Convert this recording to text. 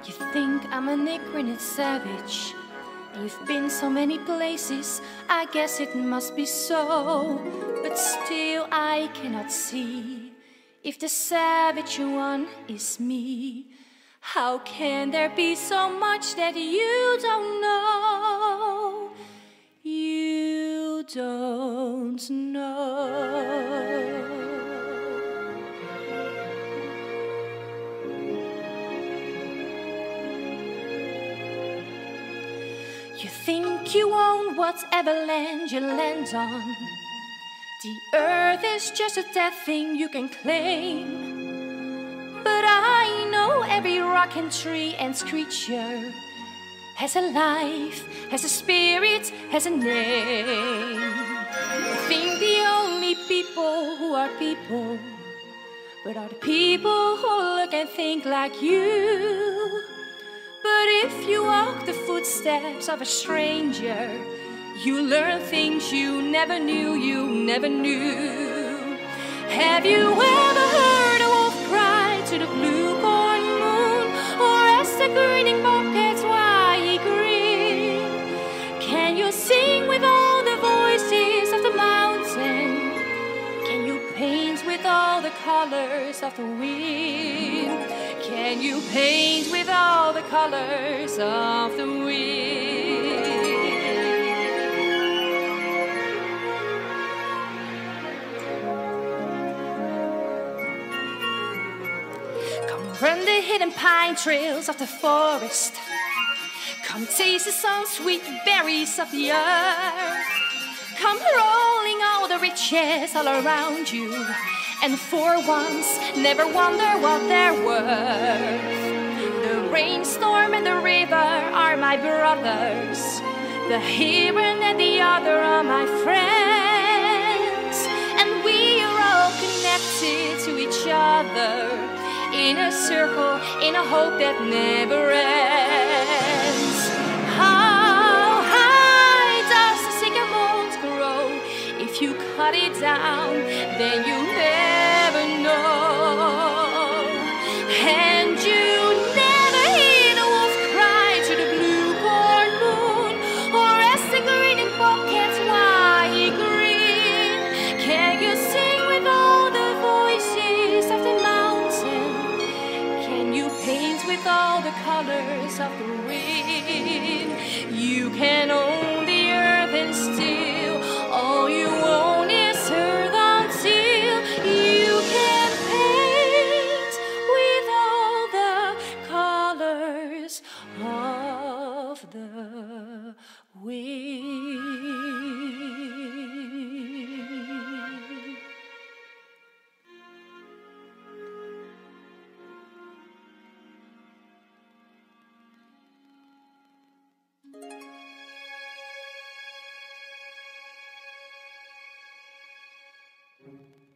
You think I'm an ignorant savage. You've been so many places, I guess it must be so. But still I cannot see if the savage one is me. How can there be so much that you don't know? You don't know. You think you own whatever land you land on. The earth is just a dead thing you can claim. But I know every rock and tree and creature has a life, has a spirit, has a name. You think the only people who are people, but are the people who look and think like you. But if you walk the footsteps of a stranger, you learn things you never knew, you never knew. Have you ever heard a wolf cry to the blue corn moon, or ask the grinning buckets why he grinned? Can you sing with all the voices of the mountain? Can you paint with all the colors of the wind? Can you paint with all the colors of the wind? Come run the hidden pine trails of the forest. Come taste the some sweet berries of the earth. Come rolling all the riches all around you, and for once never wonder what they're worth. The rainstorm and the river are my brothers. The heron and the other are my friends. And we are all connected to each other in a circle, in a hope that never ends. How high does the sycamore grow? If you cut it down, then you never know. And you never hear the wolf cry to the blue corn moon, or ask the grinning buckets why he grinned. Can you sing with all the voices of the mountain? Can you paint with all the colors of the wind? You can own the earth and still all you own is earth until you can paint with all the colors of the wind.